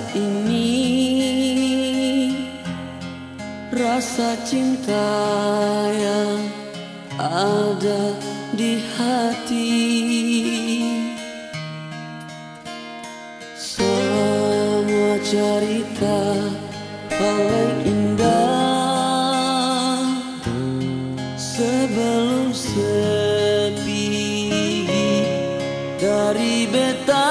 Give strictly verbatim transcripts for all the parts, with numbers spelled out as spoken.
ini rasa cinta yang ada di hati. Semua cerita paling indah sebelum sepi dari beta.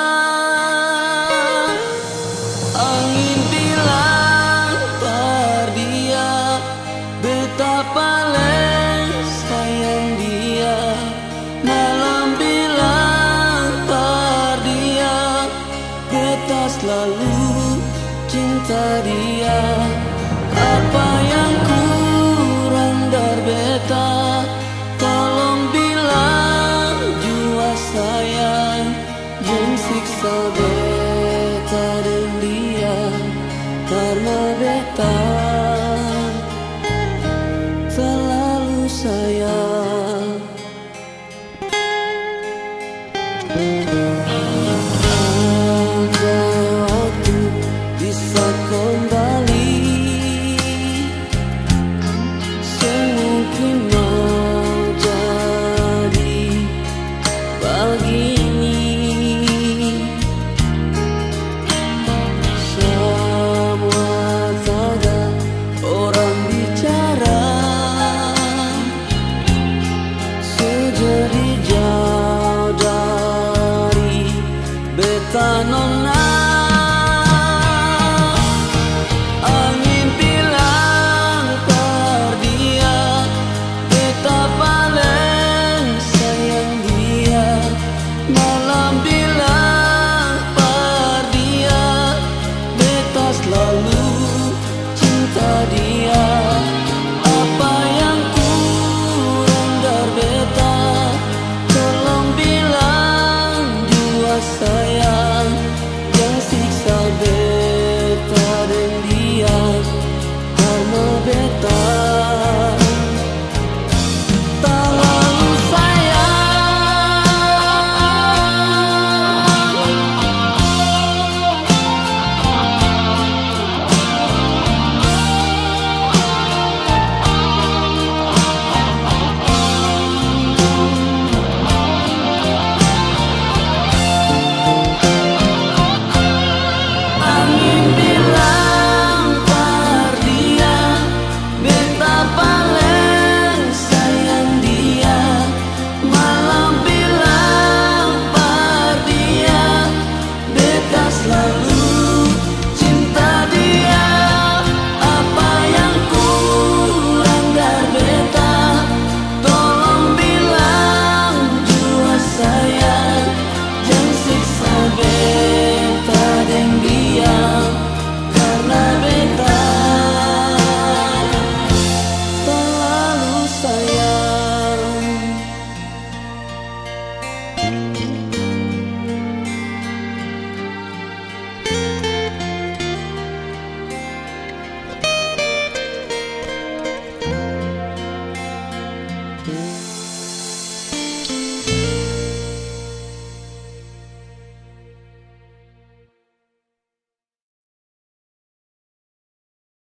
Angin bilang par dia, beta paling sayang dia. Malam bilang par dia, beta selalu cinta dia. Apa yang kurang dari beta, tolong bilang jua sayang. Jangan siksa beta dan dia, karena beta selalu sayang. Andai waktu bisa kembali, semungkin mau jadi begini. Semua saja orang bicara, sejadi jauh dari beta nona. Angin bilang par dia, beta paling sayang dia. Malam bilang par dia, beta selalu